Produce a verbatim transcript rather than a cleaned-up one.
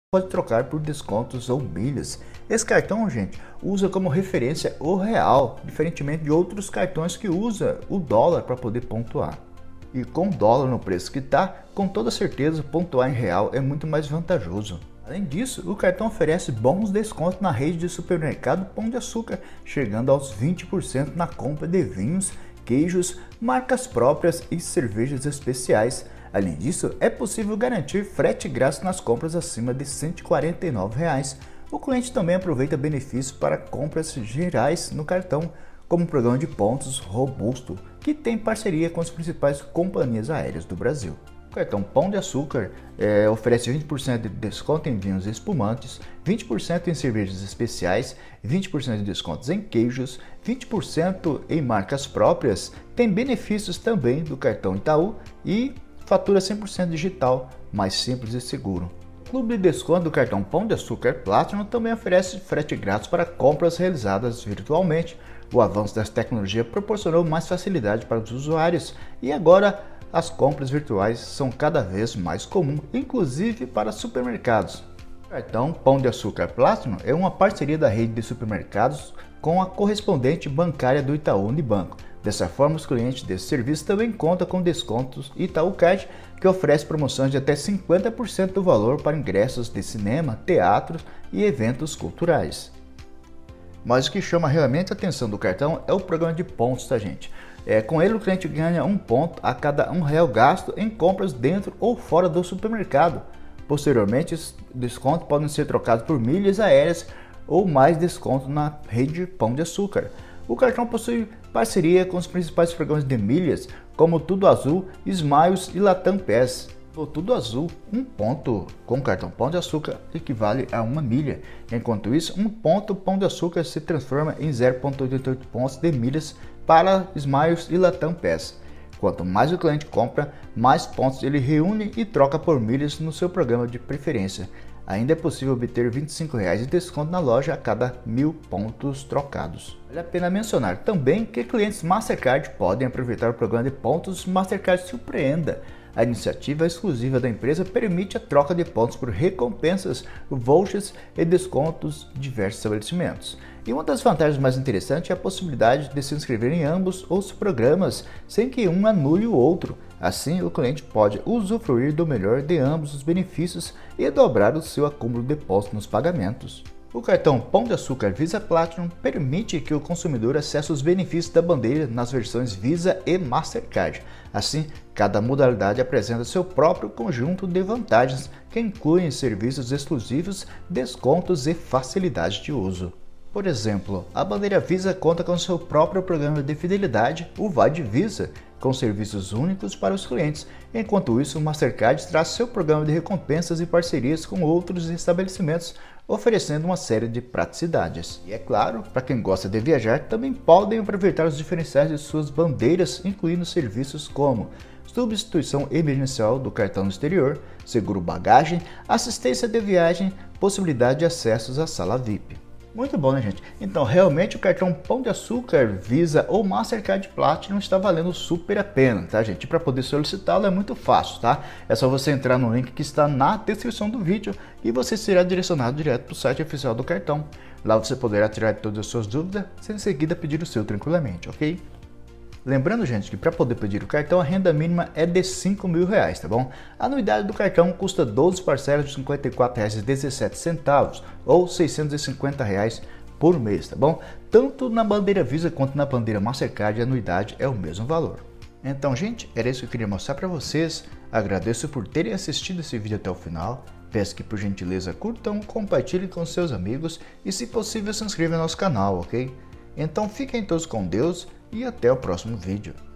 pode trocar por descontos ou milhas. Esse cartão, gente, usa como referência o real, diferentemente de outros cartões que usa o dólar para poder pontuar. E com o dólar no preço que está, com toda certeza pontuar em real é muito mais vantajoso. Além disso, o cartão oferece bons descontos na rede de supermercado Pão de Açúcar, chegando aos vinte por cento na compra de vinhos, queijos, marcas próprias e cervejas especiais. Além disso, é possível garantir frete grátis nas compras acima de cento e quarenta e nove reais. O cliente também aproveita benefícios para compras gerais no cartão, como o programa de pontos robusto, que tem parceria com as principais companhias aéreas do Brasil. O cartão Pão de Açúcar é, oferece vinte por cento de desconto em vinhos espumantes, vinte por cento em cervejas especiais, vinte por cento de descontos em queijos, vinte por cento em marcas próprias, tem benefícios também do cartão Itaú e fatura cem por cento digital, mais simples e seguro. O clube de desconto do cartão Pão de Açúcar Platinum também oferece frete grátis para compras realizadas virtualmente. O avanço dessa tecnologia proporcionou mais facilidade para os usuários e agora as compras virtuais são cada vez mais comuns, inclusive para supermercados. O cartão Pão de Açúcar Platinum é uma parceria da rede de supermercados com a correspondente bancária do Itaú Unibanco. Dessa forma, os clientes desse serviço também contam com descontos Itaú Card, que oferece promoções de até cinquenta por cento do valor para ingressos de cinema, teatros e eventos culturais. Mas o que chama realmente a atenção do cartão é o programa de pontos, tá, gente? É, com ele o cliente ganha um ponto a cada um real gasto em compras dentro ou fora do supermercado. Posteriormente, esses descontos podem ser trocados por milhas aéreas ou mais desconto na rede Pão de Açúcar. O cartão possui parceria com os principais programas de milhas, como Tudo Azul, Smiles e Latam Pass. No Tudo Azul, um ponto com o cartão Pão de Açúcar equivale a uma milha. Enquanto isso, um ponto Pão de Açúcar se transforma em zero vírgula oitenta e oito pontos de milhas para Smiles e Latam Pass. Quanto mais o cliente compra, mais pontos ele reúne e troca por milhas no seu programa de preferência. Ainda é possível obter vinte e cinco reais de desconto na loja a cada mil pontos trocados. Vale a pena mencionar também que clientes Mastercard podem aproveitar o programa de pontos Mastercard Surpreenda. A iniciativa exclusiva da empresa permite a troca de pontos por recompensas, vouchers e descontos em diversos estabelecimentos. E uma das vantagens mais interessantes é a possibilidade de se inscrever em ambos os programas sem que um anule o outro. Assim, o cliente pode usufruir do melhor de ambos os benefícios e dobrar o seu acúmulo de pontos nos pagamentos. O cartão Pão de Açúcar Visa Platinum permite que o consumidor acesse os benefícios da bandeira nas versões Visa e Mastercard. Assim, cada modalidade apresenta seu próprio conjunto de vantagens que incluem serviços exclusivos, descontos e facilidade de uso. Por exemplo, a bandeira Visa conta com seu próprio programa de fidelidade, o Vai de Visa, com serviços únicos para os clientes. Enquanto isso, o Mastercard traz seu programa de recompensas e parcerias com outros estabelecimentos, oferecendo uma série de praticidades. E é claro, para quem gosta de viajar, também podem aproveitar os diferenciais de suas bandeiras, incluindo serviços como substituição emergencial do cartão no exterior, seguro bagagem, assistência de viagem, possibilidade de acessos à sala V I P. Muito bom, né, gente? Então, realmente o cartão Pão de Açúcar, Visa ou Mastercard Platinum está valendo super a pena, tá, gente? Para poder solicitá-lo é muito fácil, tá? É só você entrar no link que está na descrição do vídeo e você será direcionado direto para o site oficial do cartão. Lá você poderá tirar todas as suas dúvidas e em seguida pedir o seu tranquilamente, ok? Lembrando, gente, que para poder pedir o cartão a renda mínima é de cinco mil reais, tá bom? A anuidade do cartão custa doze parcelas de cinquenta e quatro reais e dezessete centavos ou seiscentos e cinquenta reais por mês, tá bom? Tanto na bandeira Visa quanto na bandeira Mastercard a anuidade é o mesmo valor. Então, gente, era isso que eu queria mostrar para vocês. Agradeço por terem assistido esse vídeo até o final. Peço que, por gentileza, curtam, compartilhem com seus amigos e, se possível, se inscrevam no nosso canal, ok? Então, fiquem todos com Deus e até o próximo vídeo.